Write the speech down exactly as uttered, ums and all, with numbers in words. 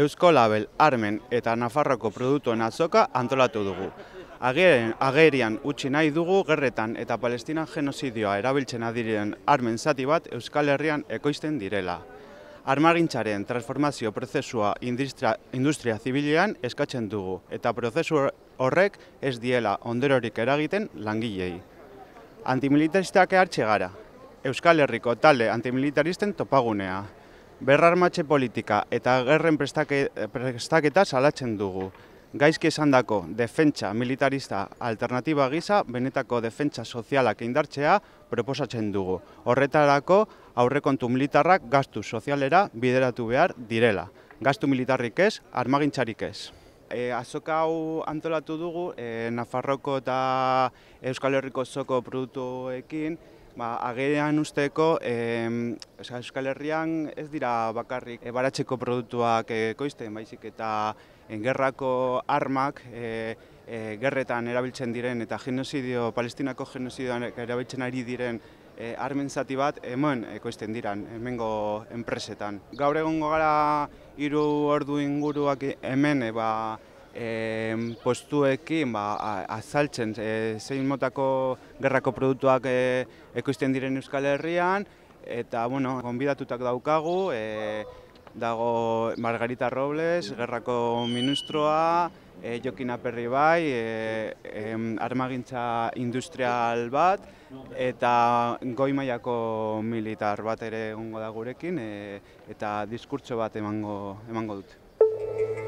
Eusko Label, Armen eta Nafarroko produktuen azoka antolatu dugu. Agerian utzi nahi dugu gerretan eta Palestinan genozidioa erabiltzen adiren armen zati bat Euskal Herrian ekoizten direla. Armagintzaren transformazio prozesua industria, industria zibilean eskatzen dugu eta prozesu horrek ez diela ondorik eragiten langilei. Antimilitaristak hartxe gara. Euskal Herriko talde antimilitaristen topagunea. Berrarmatxe politika eta gerren prestake, prestaketa salatzen dugu. Gaizki esandako defentsa militarista alternatiba gisa benetako defentsa sozialak indartzea proposatzen dugu. Horretarako aurrekontu militarrak gastu sozialera bideratu behar direla. Gastu militarrik ez, armagintzarik ez. E, azoka hau antolatu dugu e, Nafarroko eta Euskal Herriko zoko produktuekin. Ba, agerian usteko, e, Euskal Herrian ez dira bakarrik e, baratzeko produktuak ekoizten, baizik eta e, gerrako armak, e, e, gerretan erabiltzen diren eta genozidio, Palestinako genozidioan erabiltzen ari diren e, armen zati bat hemen ekoizten diran, hemengo enpresetan. Gaur egongo gara hiru ordu inguruak hemen, e, ba, E, postuekin ba, azaltzen e, zein motako gerrako produktuak e, ekoizten diren Euskal Herrian eta bueno, gonbidatutak daukagu, e, dago Margarita Robles, gerrako ministroa, e, Jokin Aperribai, e, e, armagintza industrial bat eta goi mailako militar bat ere egongo da gurekin e, eta diskurtso bat emango, emango dut.